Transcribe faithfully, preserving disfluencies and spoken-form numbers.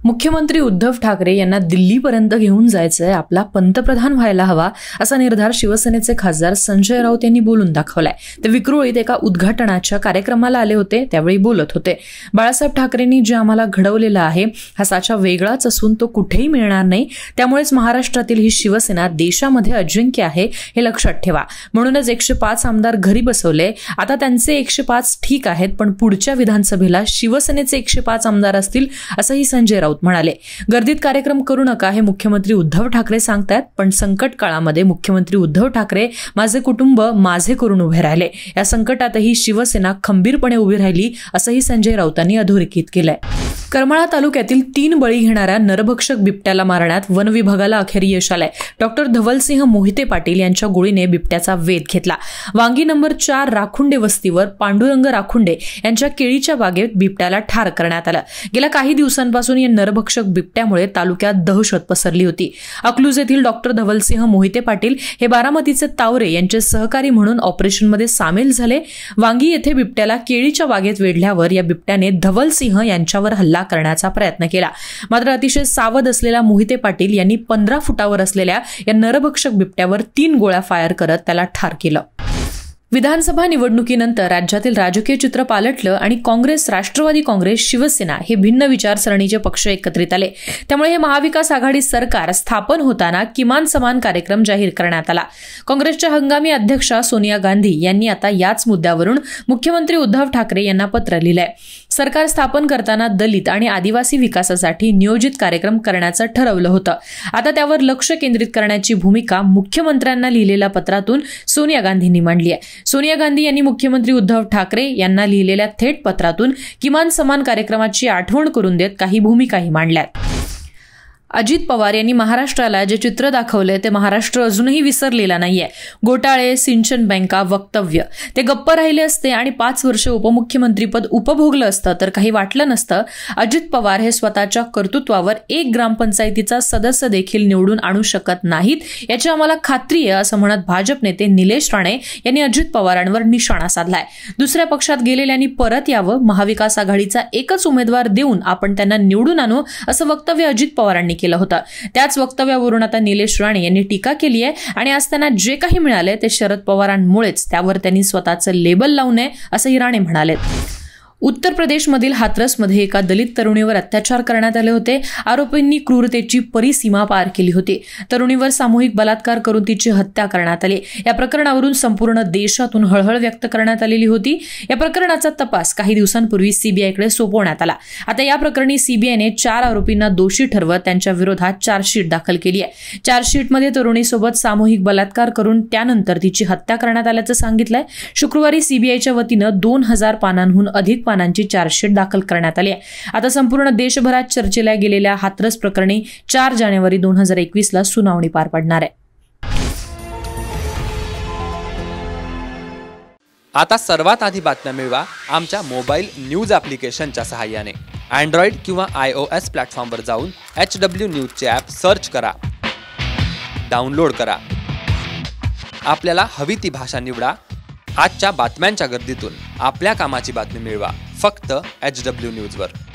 मुख्यमंत्री उद्धव ठाकरे यांना दिल्लीपर्यंत घेऊन जायचंय, आपला पंतप्रधान व्हायला हवा असा निर्धार शिवसेनेचे खासदार संजय राऊत यांनी बोलून दाखवलाय। ते विक्रोळीत एका उद्घाटनाच्या कार्यक्रमाला आले होते, त्यावेळी बोलत होते। बाळासाहेब ठाकरेंनी जे आम्हाला घडवलेलं आहे हा साचा वेगळाच असून तो कुठेही मिळणार नाही, त्यामुळेच महाराष्ट्रातील ही शिवसेना देशामध्ये अजिंक्य आहे हे लक्षात ठेवा। म्हणूनच एकशे पाच आमदार घरी बसवले। आता त्यांचे एकशे पाच ठीक आहेत, पण पुढच्या विधानसभेला शिवसेनेचे एकशे पाच आमदार असतील असंही संजय राऊत म्हणाले। गर्दीत कार्यक्रम करू नका हे मुख्यमंत्री उद्धव ठाकरे सांगतात, पण संकट काळामध्ये मुख्यमंत्री उद्धव ठाकरे माझे कुटुंब माझे करून उभे राहिले। या संकटातही शिवसेना खंबीरपणे उभी राहिली असंही संजय राऊतांनी अधोरेखित केलंय। करमाळा तालुक्यातील तीन बळी घेणाऱ्या नरभक्षक बिबट्याला मारण्यात वन विभागाला अखेर यश आलंय। डॉक्टर धवलसिंह मोहिते पाटील यांच्या गोळीने बिबट्याचा वेध घेतला। वांगी नंबर चार राखुंडे वस्तीवर पांडुरंग राखुंडे यांच्या केळीच्या बागेत बिबट्याला ठार करण्यात आलं। गेल्या काही दिवसांपासून या नरभक्षक बिबट्यामुळे तालुक्यात दहशत पसरली होती। अकलूज येथील डॉक्टर धवलसिंह मोहिते पाटील हे बारामतीचे तावरे यांचे सहकारी म्हणून ऑपरेशनमध्ये सामील झाले। वांगी येथे बिबट्याला केळीच्या बागेत वेढल्यावर या बिबट्याने धवलसिंह यांच्यावर हल्ला करण्याचा प्रयत्न केला, मात्र अतिशय सावध असलेला मोहिते पाटील यांनी पंधरा फुटावर असलेल्या या नरभक्षक बिबट्यावर तीन गोळ्या फायर करत त्याला ठार केलं। विधानसभा निवडणुकीनंतर राज्यातील राजकीय चित्र पालटलं आणि काँग्रेस, राष्ट्रवादी काँग्रेस, शिवसेना हे भिन्न विचारसरणीचे पक्ष एकत्रित आले। त्यामुळे हे महाविकास आघाडी सरकार स्थापन होताना किमान समान कार्यक्रम जाहीर करण्यात आला। काँग्रेसच्या हंगामी अध्यक्षा सोनिया गांधी यांनी आता याच मुद्द्यावरून मुख्यमंत्री उद्धव ठाकरे यांना पत्र लिहिलंय। सरकार स्थापन करताना दलित आणि आदिवासी विकासासाठी नियोजित कार्यक्रम करण्याचं ठरवलं होतं। आता त्यावर लक्ष केंद्रित करण्याची भूमिका मुख्यमंत्र्यांना लिहिलेल्या पत्रातून सोनिया गांधींनी मांडली आहे। सोनिया गांधी यांनी मुख्यमंत्री उद्धव ठाकरे यांना लिहिलेल्या थेट पत्रातून किमान समान कार्यक्रमाची आठवण करून देत काही भूमिकाही मांडल्यात। अजित पवार यांनी महाराष्ट्राला जे चित्र दाखवले ते महाराष्ट्र अजूनही विसरलेला नाहीये। घोटाळे, सिंचन बँका, वक्तव्य ते गप्प राहिले असते आणि पाच वर्ष उपमुख्यमंत्रीपद उपभोगलं असतं तर काही वाटलं नसतं। अजित पवार हे स्वतःच्या कर्तृत्वावर एक ग्रामपंचायतीचा सदस्य देखील निवडून आणू शकत नाहीत याची आम्हाला खात्री आहे असं म्हणत भाजप नेते निलेश राणे यांनी अजित पवारांवर निशाणा साधलाय। दुसऱ्या पक्षात गेलेल्यांनी परत यावं, महाविकास आघाडीचा एकच उमेदवार देऊन आपण त्यांना निवडून आणू असं वक्तव्य अजित पवारांनी केलं होतं। त्याच वक्तव्यावरून आता निलेश राणे यांनी टीका केली आहे आणि आज त्यांना जे काही मिळाले ते शरद पवारांमुळेच, त्यावर त्यांनी स्वतःचं लेबल लावू नये असंही राणे म्हणाले। उत्तर प्रदेशमधील हाथरसमध्ये एका दलित तरुणीवर अत्याचार करण्यात आले होते। आरोपींनी क्रूरतेची परिसीमा पार केली होती। तरुणीवर सामूहिक बलात्कार करून तिची हत्या करण्यात आली। या प्रकरणावरून संपूर्ण देशातून हळहळ व्यक्त करण्यात आलेली होती। या प्रकरणाचा तपास काही दिवसांपूर्वी सीबीआयकडे सोपवण्यात आला। आता या प्रकरणी सीबीआयने चार आरोपींना दोषी ठरवत त्यांच्या विरोधात चार्जशीट दाखल केली आहे। चार्जशीटमध्ये तरुणीसोबत सामूहिक बलात्कार करून त्यानंतर तिची हत्या करण्यात आल्याचं सांगितलंय। शुक्रवारी सीबीआयच्या वतीनं दोन हजार पानांहून अधिक पानांची चार्जशीट दाखल करण्यात आली आहे। आता संपूर्ण देशभरात चर्चेला गेलेल्या हाथरस प्रकरणी चार जानेवारी दोन हजार एकवीस ला सुनावणी पार पडणार आहे। आता सर्वात आधी बातम्या मिळवा आमच्या मोबाईल न्यूज ॲप्लिकेशनच्या सहाय्याने। अँड्रॉइड किंवा आय ओ एस प्लॅटफॉर्मवर जाऊन एच डब्ल्यू न्यूजचे ॲप सर्च करा, डाउनलोड करा। आपल्याला हवी ती भाषा निवडा। आजच्या बातम्यांच्या गर्दीतून आपल्या कामाची बातमी मिळवा फक्त एच डब्ल्यू न्यूजवर।